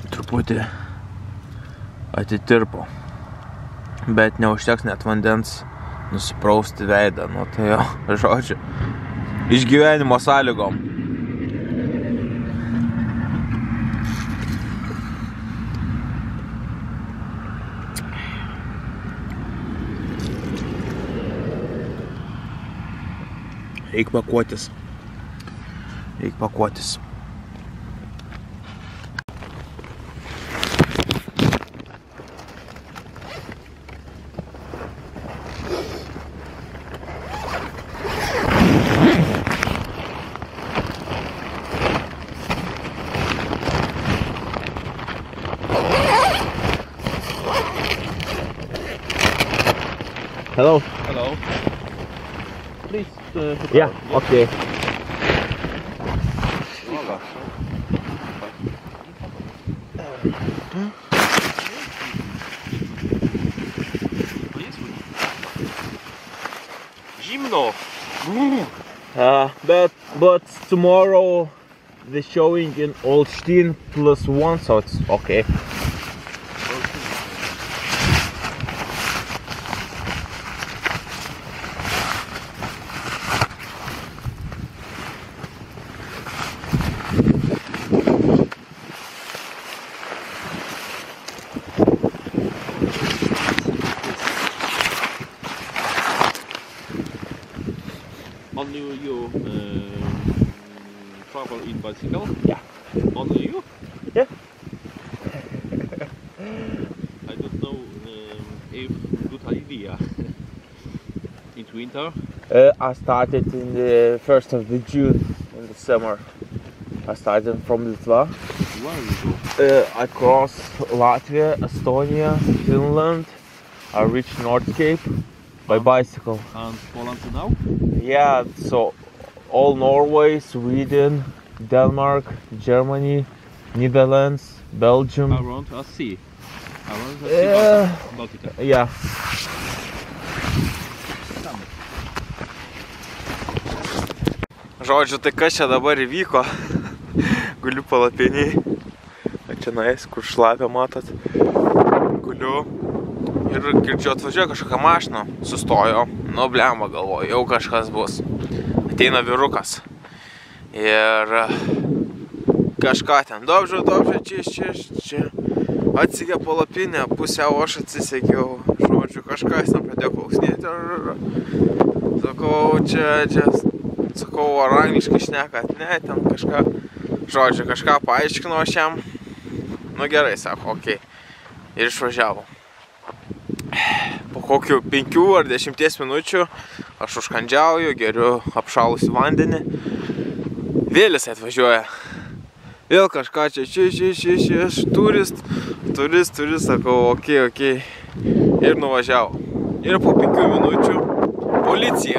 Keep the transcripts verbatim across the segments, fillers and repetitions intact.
truputį atitirpo. Bet neužteks net vandens nusiprausti veidą, nu tai jo, žodžiu, išgyvenimo sąlygom. Reik pakuotis. Reik pakuotis. Hello. Hello. Please. Uh, Yeah, okay. Zimno. Uh, but but tomorrow the showing in Olsztyn plus one, so it's okay. Only you uh, travel in bicycle? Yeah. Only you? Yeah. I don't know um, if good idea. In winter? Uh, I started in the first of the June in the summer. I started from Litva. Where you go? Uh, I crossed Latvia, Estonia, Finland. I reached North Cape by bicycle. And Poland now? Yeah, so all Norway, Sweden, Denmark, Germany, Netherlands, Belgium. Around a sea. Around the Uh, sea, Baltica. Yeah. Žodžiu, tai kas čia dabar įvyko? Guliu palapiniai. O čia nais, kur šlapia, matot. Guliu. Ir girdžiu, atvažiuoja kažkokia mašina. Sustojo. Nu, blemba, galvoju, jau kažkas bus. Ateina vyrukas. Ir kažką ten. Dobžu, dobžu, čia, čia, čia. Atsigė palapinę, pusiau aš atsisekiau. Žodžiu, kažkas ten pradėjo klausinėti. Sakau, čia, čia. Sakau, ar angliškai šnekat? Ne, ten kažką. Žodžiu, kažką paaiškinau aš jam. Nu gerai, sako, okei. Okay. Ir išvažiavo. Po kokių penkių ar dešimties minučių aš užkandžiauju, geriu apšalusi vandenį. Vėl jis atvažiuoja. Vėl kažką čia, čia, čia, čia, čia, čia, turist, turist, turist, sakau, okei, okay, okei. Okay. Ir nuvažiavo. Ir po penkių minučių policija.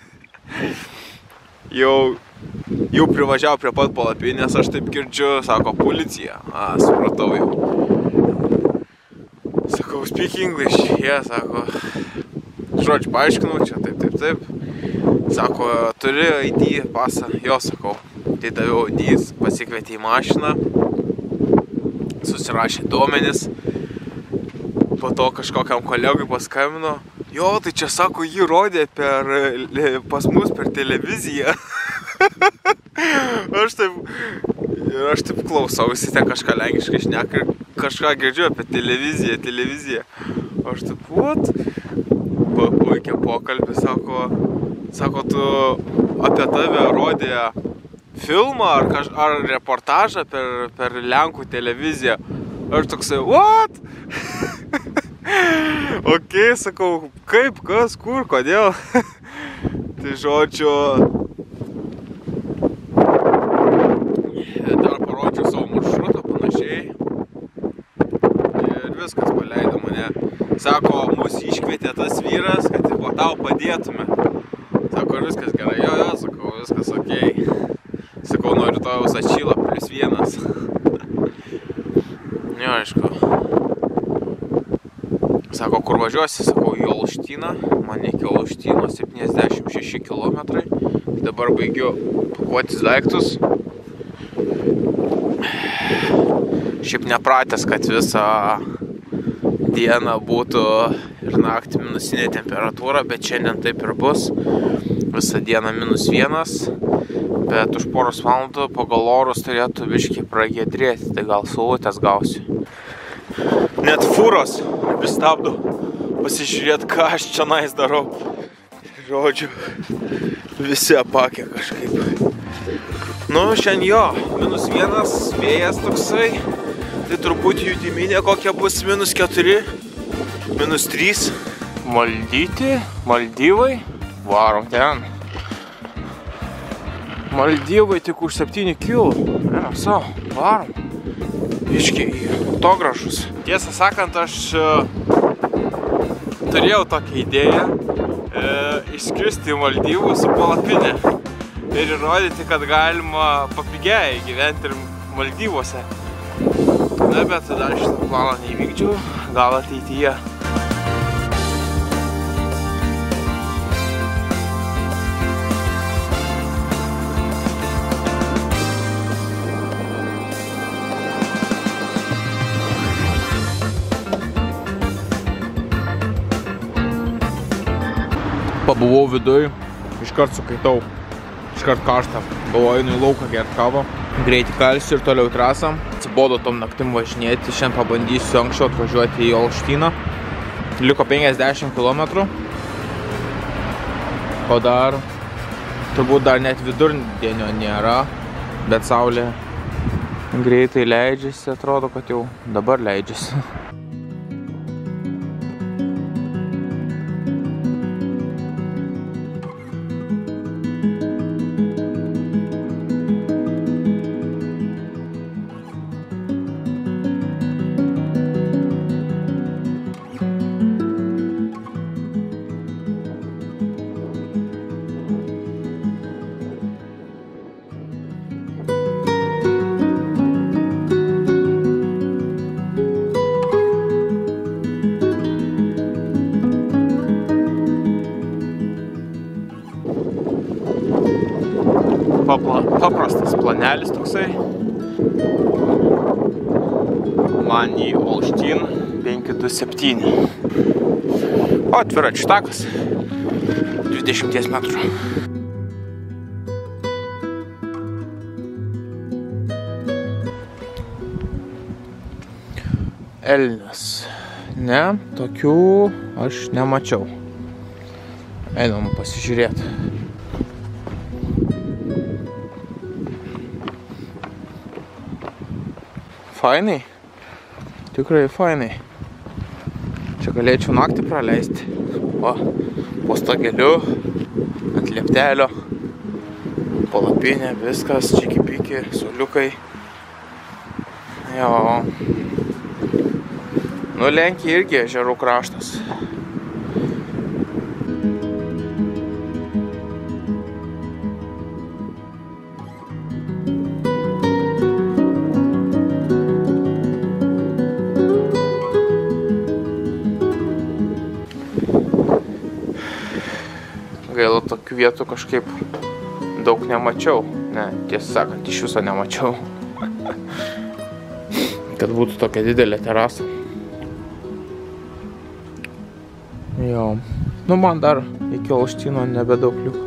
Jau, jau privažiavo prie pat palapinės, aš taip girdžiu, sako, policija. A, supratau jau. Sakau, speak English. Jie, yeah, sako, žodžiu, paaiškinau, čia taip, taip, taip. Sako, turi I D pasą. Jo, sakau, tai daviau I D, pasikvietė į mašiną, susirašė duomenis, po to kažkokiam kolegui paskambino. Jo, tai čia, sako, jį rodė per, pas mus per televiziją. Aš taip, ir aš taip klausausi, ten kažką lenkiškai šneka ir kažką girdžiu apie televiziją, televiziją. Aš taip, what? Puikia pokalbį, sako, sako, tu apie tave rodė filmą ar, kaž, ar reportažą per, per Lenkų televiziją. Aš toksai, what? Okei, okay, sakau, kaip, kas, kur, kodėl? Tai žodžiu, dar parodžiau savo maršrutą panašiai ir viskas, paleido mane. Sako, mus iškvietė tas vyras, kad tipo, tau padėtume. Sako, viskas gerai, jo, jo, sakau, viskas okei. Sakau, nuo rytojaus atšyla plius vienas. Jo, aišku. Sako, kur važiuosi? Sakau, į Olsztyną. Man iki Olsztyno septyniasdešimt šeši kilometrai. Dabar baigiu pakuotis daiktus. Šiaip nepratęs, kad visą dieną būtų ir naktį minusinė temperatūra, bet šiandien taip ir bus. Visą dieną minus vienas, bet už poros valandų pagal orus turėtų biškiai pragiedrėti, tai gal saulutės gausiu. Net fūros pristabdo pasižiūrėti, ką aš čia nais darau. Žodžiu, visi apakę kažkaip. Nu, šiandien jo, minus vienas, vėjas toksai, tai turbūt jutiminė kokia bus minus keturi, minus trys. Maldyti, Maldyvai, varom ten. Maldyvai tik už septyni kilų, einam savo, varom. Iškiai į autogražus. Tiesą sakant, aš turėjau tokią idėją e, išskristi į Maldyvų su palapinė ir įrodyti, kad galima papigiai gyventi ir Maldyvuose. Na, bet dar šitą planą neįvykdžiau, gal ateityje. Pabuvau viduj, iškart sukaitau, iškart karštą. Galvoju, einu į lauką gert kavą, greitai kalsiu ir toliau trasą. Atsibodo tom naktim važinėti, šiandien pabandysiu anksčiau atvažiuoti į Olštyną. Liko penkiasdešimt kilometrų. O dar, turbūt dar net vidurdienio nėra, bet saulė greitai leidžiasi, atrodo, kad jau dabar leidžiasi. Paprastas planelis toksai. Man į Olštyn penki du septyni. O, dviračių takas. dvidešimties metrų. Elnias. Ne, tokių aš nemačiau. Einam pasižiūrėti. Fainai, tikrai fainai. Čia galėčiau naktį praleisti. O, po stogeliu, ant lieptelio, palapinė, viskas, čiki-piki, suoliukai. Jo. Nu, Lenkija irgi ežerų kraštas. Gaila, tokių vietų kažkaip daug nemačiau. Ne, tiesą sakant, iš viso nemačiau. Kad būtų tokia didelė terasa. Jo. Nu, man dar iki Olštyno nebedaug liko.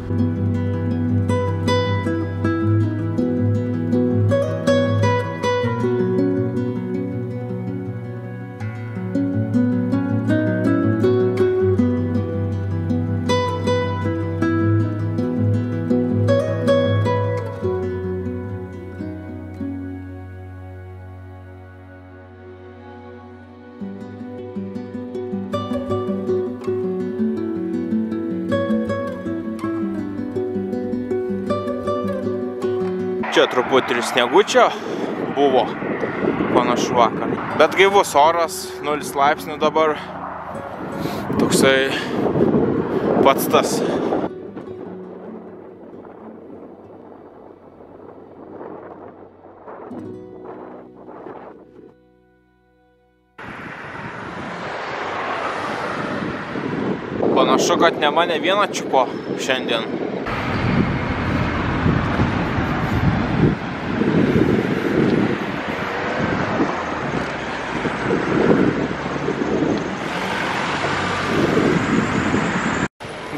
Čia truputį ir sniegučio buvo panašu vakar. Bet gaivus oras, nulis laipsnių dabar. Toksai pats tas. Panašu, kad ne mane vieną čiupo šiandien.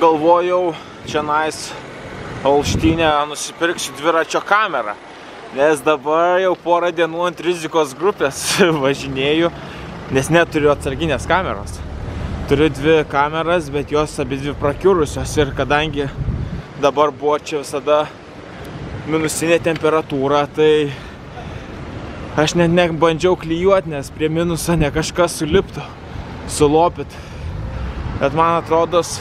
galvojau čia nais Olštynę nusipirksiu dviračio kamerą, nes dabar jau porą dienų ant rizikos grupės važinėju, nes neturiu atsarginės kameros. Turiu dvi kameras, bet jos abi dvi prakiurusios ir kadangi dabar buvo čia visada minusinė temperatūra, tai aš net nebandžiau klijuoti, nes prie minuso ne kažkas suliptų, sulopit. Bet man atrodos,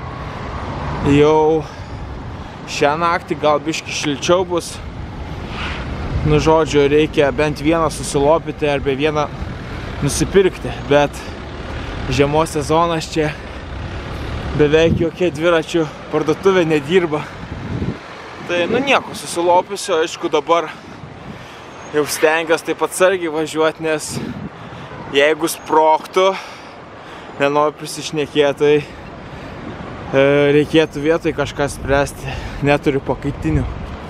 jau šią naktį gal biškį šilčiau bus. Nu, žodžiu, reikia bent vieną susilopyti arba vieną nusipirkti, bet žiemos sezonas čia beveik jokia dviračių parduotuvė nedirba. Tai, nu, nieko, susilopysiu, aišku, dabar jau stengiuosi taip atsargiai važiuoti, nes jeigu sprogtų, nenoriu prisišnekėti, tai reikėtų vietoj kažką spręsti, neturiu pakaitinių.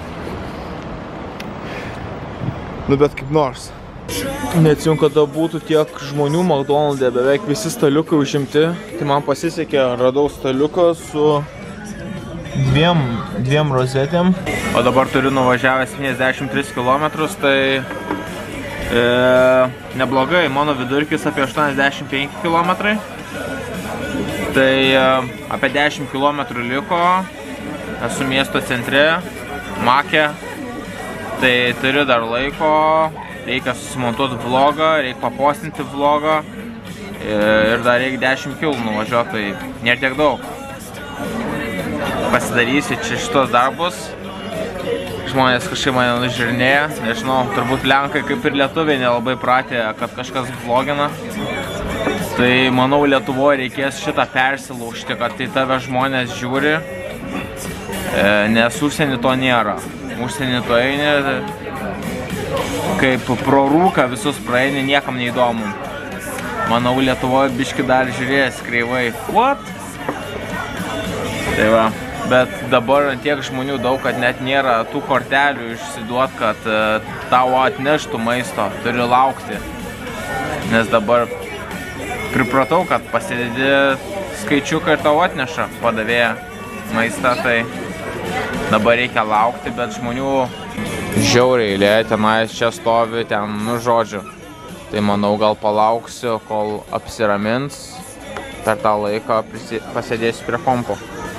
Nu, bet kaip nors. Neatsimenu, kada būtų tiek žmonių McDonald'e, beveik visi staliukai užimti. Tai man pasisekė, radau staliuką su dviem, dviem rozetėm. O dabar turiu nuvažiavęs septyniasdešimt tris kilometrus, tai e, neblogai, mano vidurkis apie aštuoniasdešimt penki kilometrai. Tai e, apie dešimt kilometrų liko, esu miesto centre, Make, tai turiu dar laiko. Reikia susimontuoti vlogą, reikia papostinti vlogą ir dar reikia dešimt kilų nuvažiuoti, tai nėra tiek daug. Pasidarysiu čia šitos darbus. Žmonės kažkaip mane nužiūrinėja, nežinau, turbūt lenkai kaip ir lietuviai nelabai pratė, kad kažkas vlogina. Tai manau, Lietuvoje reikės šitą persilaužti, kad tai tave žmonės žiūri, nes užsienį to nėra. Užsienį to eini, kaip pro rūką visus praeini, niekam neįdomu. Manau, Lietuvoje biški dar žiūrės kreivai. What? Tai va, bet dabar tiek žmonių daug, kad net nėra tų kortelių išsiduot, kad tau atneštų maisto, turi laukti. Nes dabar pripratau, kad pasidedi skaičiuką ir tau atneša padavėja maistą, tai dabar reikia laukti, bet žmonių žiauriai eilė, tenais čia stovi, ten, nu, žodžiu. Tai manau, gal palauksiu, kol apsiramins, per tą laiką pasėdėsiu prie kompo.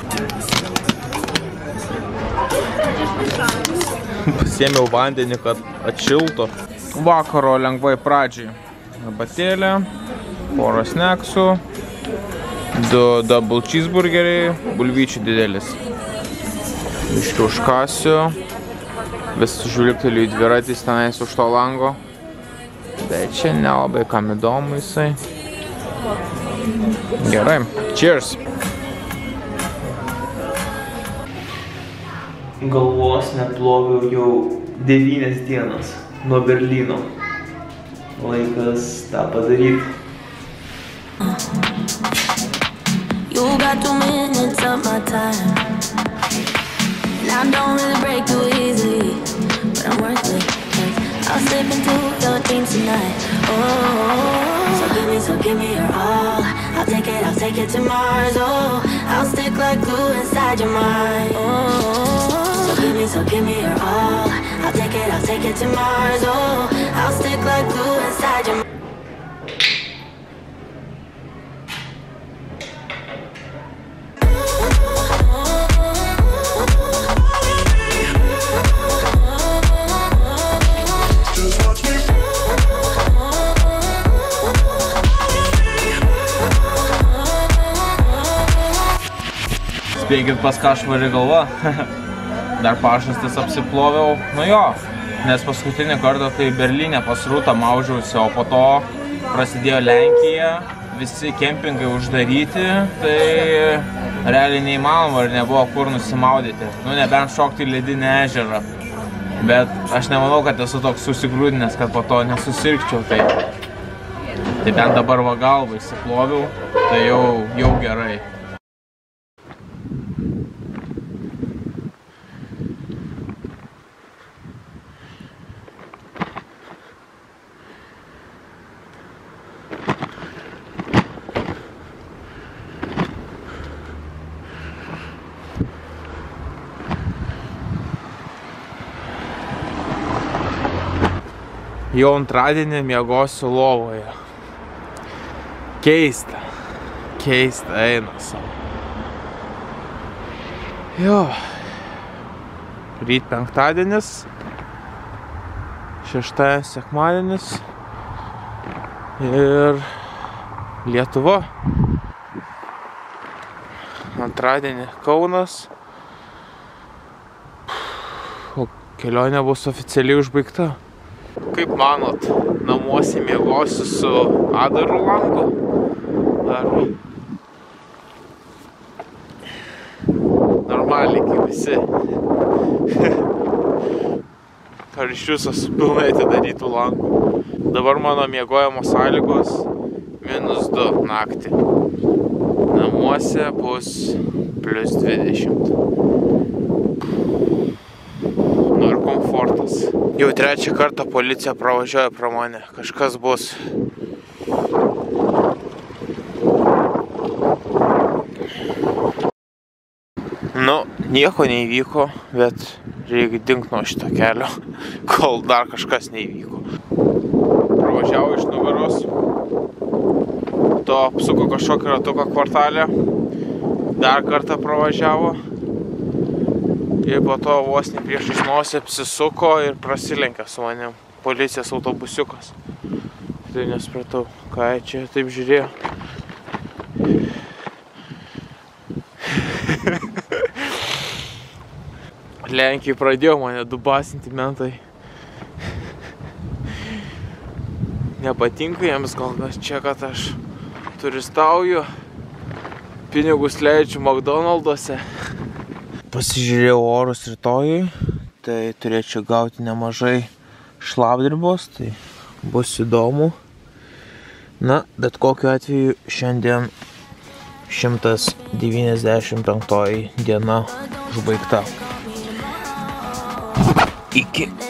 Pasiėmiau vandenį, kad atšiltų. Vakaro lengvai pradžiai. Arbatėlė, porą sneksų, du double cheeseburgeriai, bulvyčių didelis. Biškiu užkasiu. Vis žvilgteliu į dviratis tenais už to lango. Bet čia nelabai kam įdomu jisai. Gerai, cheers! Galvos neploviau jau devynias dienas nuo Berlyno. Laikas tą padaryti. You got two minutes of my time. I don't really break too easily, but I'm worth it. I'll slip into your dreams tonight. Oh, so give me, so give me your all. I'll take it, I'll take it to Mars. Oh, I'll stick like glue inside your mind. Oh, so give me, so give me your all. I'll take it, I'll take it to Mars. Oh, I'll stick like glue inside your mind. Spėkit, pas ką švari galva. Dar pažastis apsiploviau. Nu jo, nes paskutinį kartą tai Berlyne pas Rūtą maužiausi, o po to prasidėjo Lenkija, visi kempingai uždaryti, tai realiai neįmanoma ir nebuvo kur nusimaudyti. Nu, nebent šokti į ledinį ežerą. Bet aš nemanau, kad esu toks susigrūdinęs, kad po to nesusirgčiau. Tai, tai bent dabar va galvą įsiploviau, tai jau, jau gerai. Jau antradienį miegosiu lovoje. Keista. Keista eina savo. Jo. Ryt penktadienis. Šeštadienis sekmadienis. Ir Lietuva. Antradienį Kaunas. O kelionė bus oficialiai užbaigta. Kaip manot, namuose miegosiu su Adaru langu? Ar normaliai kaip visi? Ar iš viso su pilnai atidarytų langų? Dabar mano miegojimo sąlygos minus du naktį. Namuose bus plius dvidešimt. Nu ir komfortas. Jau trečią kartą policija pravažiuoja pro mane. Kažkas bus. Nu, nieko neįvyko, bet reikia dingt nuo šito kelio, kol dar kažkas neįvyko. Pravažiavo iš nugaros. To apsuko kažkokį ratuką kvartalę. Dar kartą pravažiavo. Ir po to vos ne priešais nosį apsisuko ir prasilenkė su manim. Policijos autobusiukas. Tai nespratau, ką čia taip žiūrėjo. Lenkijai pradėjo mane dubasinti mentai. Nepatinka jiems gal čia, kad aš turistauju, pinigus leidžiu McDonald'uose. Pasižiūrėjau orus rytojui, tai turėčiau gauti nemažai šlapdribos, tai bus įdomu. Na, bet kokiu atveju šiandien šimtas devyniasdešimt penktoji diena užbaigta. Iki.